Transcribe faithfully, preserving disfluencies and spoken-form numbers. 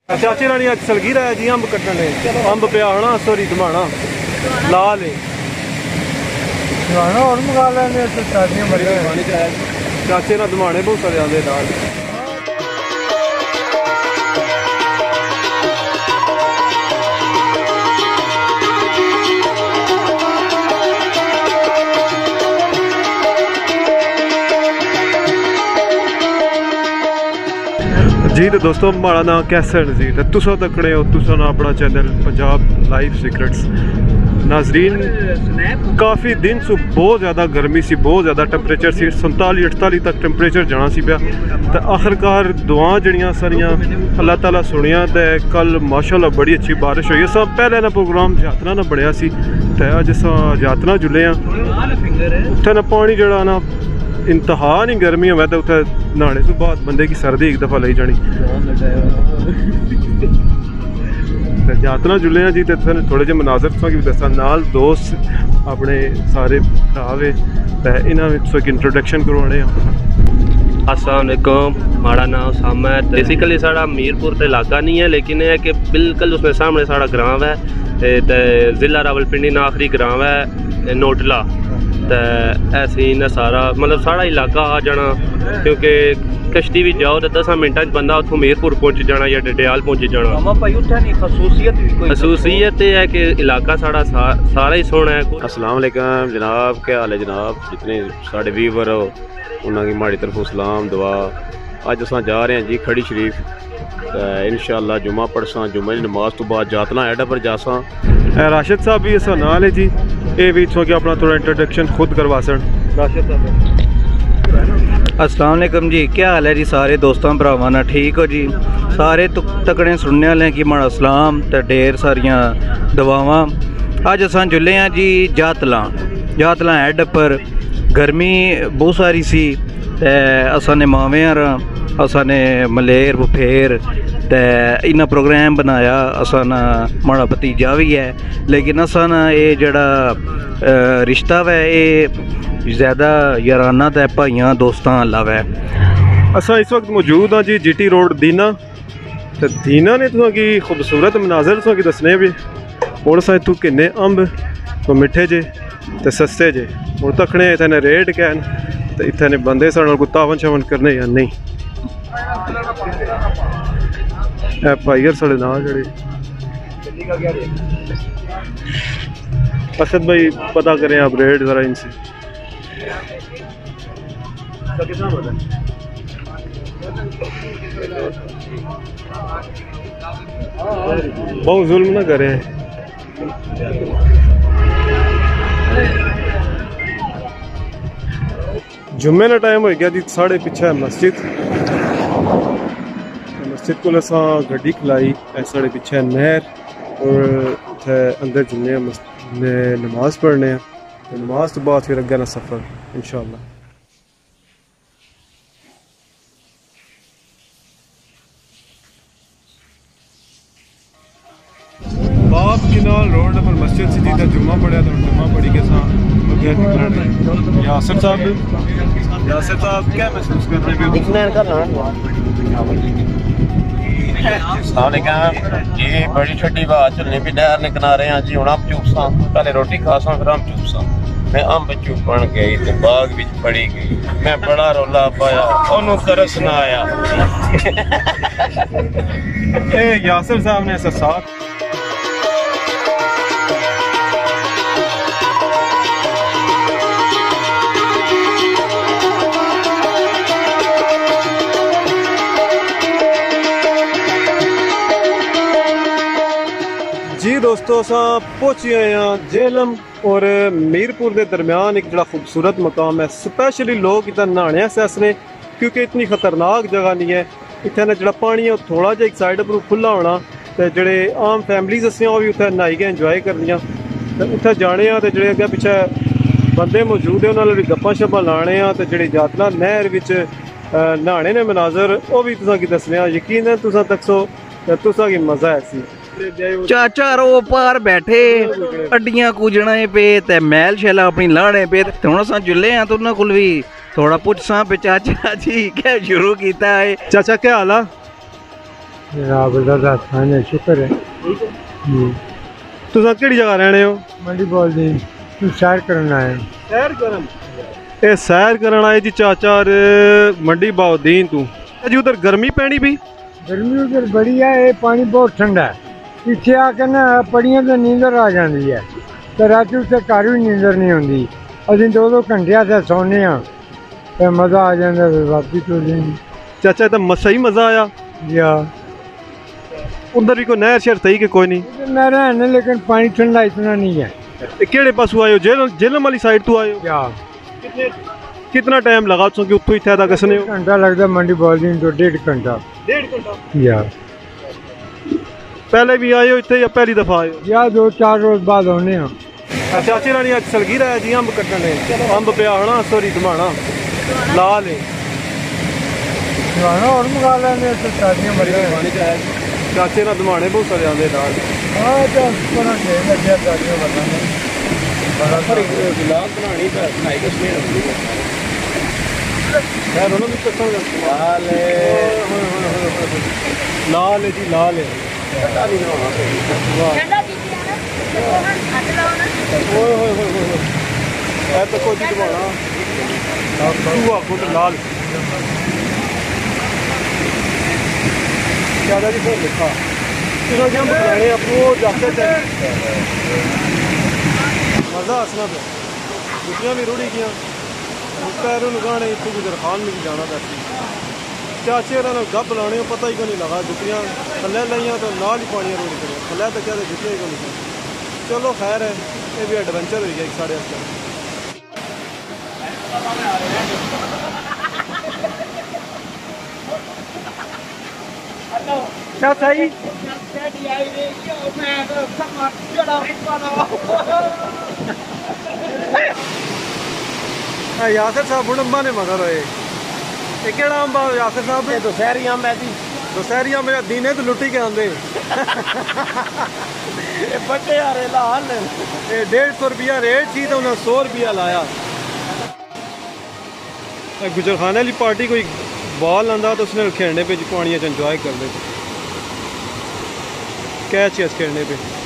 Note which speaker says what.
Speaker 1: चाचे रानी अज सलगीर आया जी, अंब कट्टने अंब पिया होना, सॉरी धमाना लाल है और मंगा लेने चाचे ना धमाने बहुत सारे आते लाल। जी तो दोस्तों हमारा नाम कैसा नज़ीर है, तुसा तकड़े हो तुसा ना अपना चैनल पंजाब लाइफ सीक्रेट्स। नाजरीन काफ़ी दिन से बहुत ज़्यादा गर्मी सी, बहुत ज़्यादा टैंपरेचर सी, संताली अठताली तक टैंपरेचर जाना सी पिया। तो आखिरकार दुआ जड़ियाँ सारियाँ अल्लाह ताला सुनिया। तो कल माशाल्लाह बड़ी अच्छी बारिश हुई। अस पहले ना प्रोग्राम यात्रा ना बढ़िया सी, तो अज अस यात्रा जुले हैं। उत्थे ना पानी जड़ा ना इंतहा नहीं गर्मी हो तो उत्थे नहाने तो बाद बंदे की सर्दी एक दफ़ा लाई जानी। यात्रा जुले हैं जी, तो थोड़े जे मनाजर की दसा नाल दोस्त अपने सारे भरावे इन्होंने एक इंट्रोडक्शन करवाने।
Speaker 2: अस्सलाम वालेकुम, हमारा नाम सामा है। बेसिकली साड़ा मीरपुर का इलाका नहीं है, लेकिन यह है कि बिल्कुल उसमें सामने साड़ा ग्राम है, तो ज़िला रावलपिंडी ना आखिरी ग्राम है नोटला। तो ऐसे ही सारा मतलब साड़ा इलाका आ जाना, क्योंकि कश्ती भी जाओ तो दस मिनटा बंदा उतों मीरपुर पहुँच जाना या डडियाल पहुँच जाना। खसूसियत यह है कि इलाका साड़ा सा, सारा ही सोहना है।
Speaker 3: अस्सलाम वालेकुम जनाब, क्या हाल है जनाब? जितने साढ़े व्यूवर हो उन्होंने माड़ी तरफों सलाम दुआ। अज अस जा रहे हैं जी खड़ी शरीफ, इंशाअल्लाह जुम्मा पढ़सा, जुम्मे की नमाज तो बाद जातना एडा पर जासा।
Speaker 1: राशिद साहब भी इस नाल है जी, ये भी इतों कि अपना थोड़ा इंट्रोडक्शन खुद करवा सन। राशिद साहब
Speaker 4: अस्सलाम वालेकुम जी, क्या हाल है जी सारे दोस्तों भरावां ना, ठीक हो जी? सारे तकड़े सुनने वाले कि माड़ा सलाम तो ढेर सारियां दुआवां। अज अस जुले हैं जी जातला जातला हैड पर। गर्मी बहुत सारी सी, ते असा ने मावें असा ने मलेर बफेर ते इन्ना प्रोग्राम बनाया। असा ना माड़ा भतीजा भी है, लेकिन असा ना ये जड़ा रिश्ता वै ये ज़्यादा याराना ते भाइयां दोस्तां अल्लाह वै।
Speaker 1: असा इस वक्त मौजूद हाँ जी जीटी रोड दीना। तो दीना ने तुसें की खूबसूरत मनाजर तुसें की दसने भी। हुण असां इत्थूं किन्ने अंब तो मिठे जे ते सस्ते जे, हुण तकने इत्थे ने रेट क्या न, तो इत्थे ने बंदे साढ़े नाल कोई तावन शावन करने या नहीं। ए भाई साढ़े नाल जड़े असद भाई पता करें आप रेट ज़रा इनसे। बहुत जुल्म ना करें। जुम्मे का टाइम हो गया जी, साढ़े पिछे मस्जिद मस्जिद को असा गड्डी खिलाई, साढ़े पिछे नहर और इतने अंदर जुम्मे नमाज पढ़ने, नमाज तो बाद फिर अगर ना सफ़र इंशाअल्लाह। बाप किनाल रोड पर मस्जिद से जीता जुम्मा पढ़िया, तो जुम्मा पढ़ी के साथ यासिर साहब यासिर साहब क्या महसूस कर रहे
Speaker 3: हैं? ये बड़ी छठी बात चलनी भी नहर ने किनारे हैं जी। हूँ अम्ब चूपसा, पहले रोटी खासा फिर अम्ब चूपसा। मैं अम्ब चूपन गई तो बाग विच पड़ी गई, मैं बड़ा रौला पाया, ओनू तरस ना आया।
Speaker 1: यासिर साहब ने ऐसा साथ जी दोस्तों असा पहुंची आए हैं जेलम और मीरपुर के दरम्यान एक जड़ा खूबसूरत मकाम है। स्पैशली लोग इतना नहाने आस्तै आसने, क्योंकि इतनी खतरनाक जगह नहीं है। इतना जड़ा पानी है थोड़ा जहा एक साइड पर खुला होना, तो जड़े आम फैमिलीज असें वो भी उत्थे नहाई के इंजॉय करनियां। तो उत्थे जाने तो जड़े अगे पिछे बंदे मौजूद है उन्होंने भी गप्पां शप्पां लाने, तो जड़ी जातला नहर विच नहाने ने मनाजर वो भी तुसां की दसने। यकीन है तुसां तकसो तुसां की मज़ा है सी।
Speaker 4: चाचा रो पार बैठे अड्डियां कूजना पे ते मैल शैला अपनी लाने पे। हुण असां जुले हैं तो उन्होंने कोल भी थोड़ा पुछसा पे चाचा जी क्या शुरू किया है।
Speaker 1: चाचा क्या हाल है?
Speaker 5: जनाब अल्लाह दा एहसान है, शुक्र है जी।
Speaker 1: तुसा केड़ी जगह रहने हो?
Speaker 5: मंडी बोल दी तू सैर करना है।
Speaker 1: सैर करन ए सैर करन आए जी चाचा और मंडी बाउद्दीन तू जी। उधर गर्मी पैनी भी?
Speaker 5: गर्मी उधर बड़ी है, ये पानी बहुत ठंडा है। इतने आके ना पड़ियां तो नींदर आ जाती है, तो रात उत्ते घर भी नींदर नहीं आती। असीं दो दो घंटे से सौने हाँ, तो मज़ा आ जाता फिर वापस चल जाएंगे।
Speaker 1: चाचा तो मसा ही मज़ा आया
Speaker 5: जी हाँ।
Speaker 1: उधर भी कोई नहर शहर सही कि कोई नहीं?
Speaker 5: नहर है ना, लेकिन पानी ठंडा इतना नहीं है।
Speaker 1: ए, केड़े पासों आए हो? जेल जेलम वाली साइड तू आए हो?
Speaker 5: क्या
Speaker 1: कितने कितना टाइम लगा सो कि उत्थों इत्थे तक कसने हो?
Speaker 5: घंटा लगता मंडी बोल दी तो डेढ़ घंटा।
Speaker 1: डेढ़ घंटा
Speaker 5: या
Speaker 1: पहले भी आए हो इतने या पहली दफा आए हो?
Speaker 5: या दो चार रोज बाद होने हैं।
Speaker 1: चाची रानी अज सलगीरा है जी, अंब कट्टने अंब पिया होना सॉरी धमाना लाल है
Speaker 5: और मंगा लेने तो शादियां बड़ी
Speaker 1: चाचे ना धमाने बहुत सारे आंदे दाल।
Speaker 5: हाँ तो पर लगे शादियां बताने बड़ा पर
Speaker 3: गुलाब बनानी तो बनाई के उसमें
Speaker 1: यार उन्होंने भी कसम
Speaker 3: लाल
Speaker 1: लाल है जी, लाल है।
Speaker 3: ठंडा नहीं बनाना
Speaker 1: वाह ओए होए होए होए ऐ तो कोई धमाना तू आखो तो लाल ज्यादा जी फिर लिखा तुझा क्या बनाने अपने वो जाते थे मज़ा हसना पे दुनिया भी रुड़ी गया पैरों लगाने इतों गुजर खान में भी जाना पैसे चाचे ना गप लाने पता ही को नहीं लगा जुतियाँ थले लाइया तो नाल ही पानियां रोड़ी करिया थले तो क्या जुतियाँ ही को नहीं। चलो खैर है, ये भी एडवेंचर हो गया एक साढ़े
Speaker 5: क्या सही
Speaker 1: यासिर साहब हूँ अंबा ने मगर होए ये केड़ा अंबा यासिर साहब?
Speaker 3: तो शहरी अंब है जी,
Speaker 1: दशहरी अंब दीने तो लुटी के आंदे
Speaker 3: बड़े यारे लाल
Speaker 1: ये डेढ़ सौ रुपया रेट थी तो उन्हें सौ रुपया लाया। गुजरखाने वाली पार्टी कोई बॉल आंदा तो उसने खेलने पे पानिया च इंजॉय कर ले कैच खेलने पे।